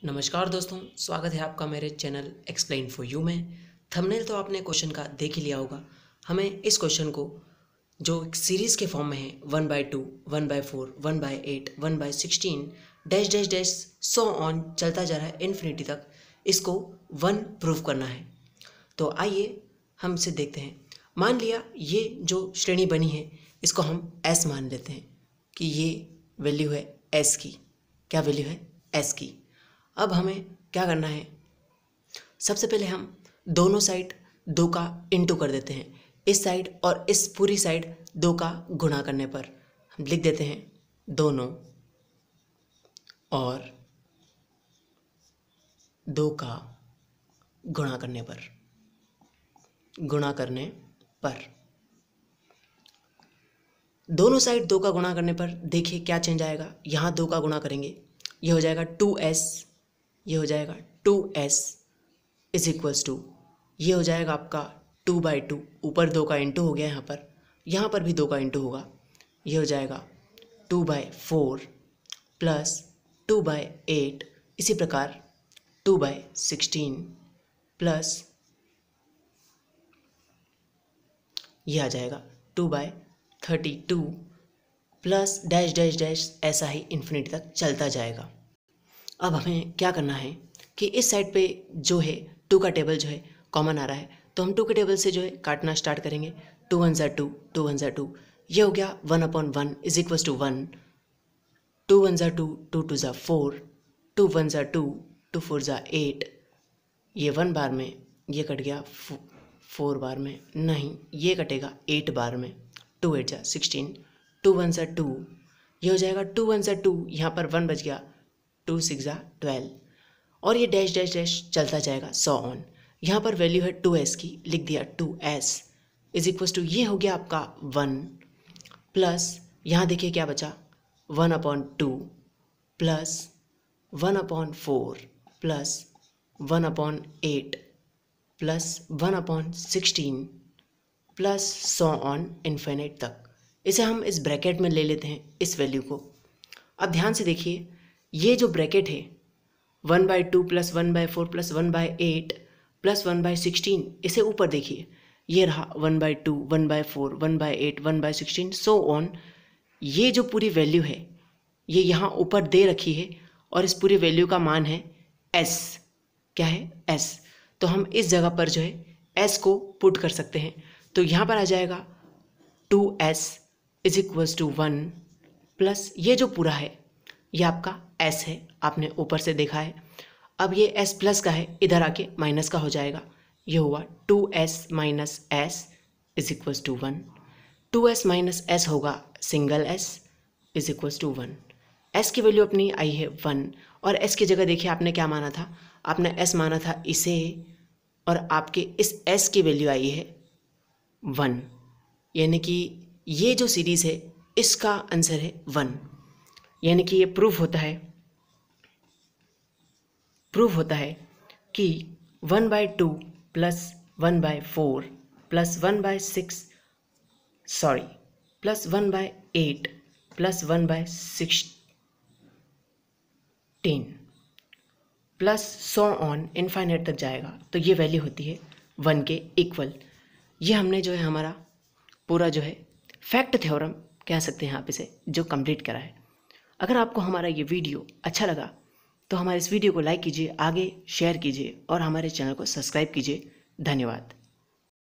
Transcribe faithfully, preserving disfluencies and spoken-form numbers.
नमस्कार दोस्तों, स्वागत है आपका मेरे चैनल एक्सप्लेन फॉर यू में। थंबनेल तो आपने क्वेश्चन का देख ही लिया होगा। हमें इस क्वेश्चन को जो एक सीरीज़ के फॉर्म में है one by two, one by four, one by eight, one by sixteen, dash dash dash so on चलता जा रहा है इन्फिनिटी तक, इसको वन प्रूव करना है। तो आइए हम इसे देखते हैं। मान लिया ये जो श्रेणी बनी है इसको हम एस मान लेते हैं कि ये वैल्यू है एस की। क्या वैल्यू है? एस की। अब हमें क्या करना है? सबसे पहले हम दोनों साइड दो का इंटू कर देते हैं। इस साइड और इस पूरी साइड दो का गुणा करने पर हम लिख देते हैं दोनों और दो का गुणा करने पर गुणा करने पर दोनों साइड दो का गुणा करने पर देखिए क्या चेंज आएगा। यहाँ दो का गुणा करेंगे, ये हो जाएगा टू एस, ये हो जाएगा two S is equals to, ये हो जाएगा आपका टू बाई टू, ऊपर दो का इंटू हो गया, यहाँ पर यहाँ पर भी दो का इंटू होगा, ये हो जाएगा two by four plus two by eight, इसी प्रकार टू बाई सिक्सटीन प्लस ये आ जाएगा two by thirty two plus dash dash dash, ऐसा ही इन्फिनिटी तक चलता जाएगा। अब हमें क्या करना है कि इस साइड पे जो है टू का टेबल जो है कॉमन आ रहा है, तो हम टू के टेबल से जो है काटना स्टार्ट करेंगे। टू वन ज़ा टू, टू वन ज़ा टू, ये हो गया one upon one is equals to one. Two one ज़ा टू, टू टू ज़ा फोर, टू वन ज़ा टू, टू फोर ज़ा एट, ये वन बार में, ये कट गया फोर बार में, नहीं ये कटेगा एट बार में, टू एट ज़ा सिक्सटीन, टू वन ज़ा टू, ये हो जाएगा टू वन ज़ा टू, यहाँ पर वन बच गया, टू सिक्स ज़ा ट्वेल्व, और ये डैश डैश डैश चलता जाएगा सो ऑन। यहाँ पर वैल्यू है टू एस की, लिख दिया two S is equals to, ये हो गया आपका वन प्लस यहाँ देखिए क्या बचा, one upon two plus one upon four plus one upon eight plus one upon sixteen plus so on infinite तक। इसे हम इस ब्रैकेट में ले लेते हैं इस वैल्यू को। अब ध्यान से देखिए, ये जो ब्रैकेट है one by two plus one by four plus one by eight plus one by sixteen, इसे ऊपर देखिए, ये रहा one by two, one by four, one by eight, one by sixteen so on. ये जो पूरी वैल्यू है ये यहाँ ऊपर दे रखी है और इस पूरी वैल्यू का मान है एस। क्या है? एस। तो हम इस जगह पर जो है एस को पुट कर सकते हैं। तो यहाँ पर आ जाएगा two S is equals to one plus ये जो पूरा है ये आपका एस है, आपने ऊपर से देखा है। अब ये एस प्लस का है, इधर आके माइनस का हो जाएगा, ये हुआ two S minus S is equals to one. Two S minus S होगा single S is equals to one. S की वैल्यू अपनी आई है वन, और एस की जगह देखिए आपने क्या माना था, आपने एस माना था इसे, और आपके इस एस की वैल्यू आई है वन, यानी कि ये जो सीरीज़ है इसका आंसर है वन। यानी कि ये प्रूफ होता है प्रूफ होता है कि one by two plus one by four plus one by six sorry plus one by eight plus one by sixteen plus so on infinite तक जाएगा, तो ये वैल्यू होती है वन के इक्वल। ये हमने जो है हमारा पूरा जो है फैक्ट थ्योरम कह सकते हैं आप इसे, जो कंप्लीट करा है। अगर आपको हमारा ये वीडियो अच्छा लगा तो हमारे इस वीडियो को लाइक कीजिए, आगे शेयर कीजिए और हमारे चैनल को सब्सक्राइब कीजिए। धन्यवाद।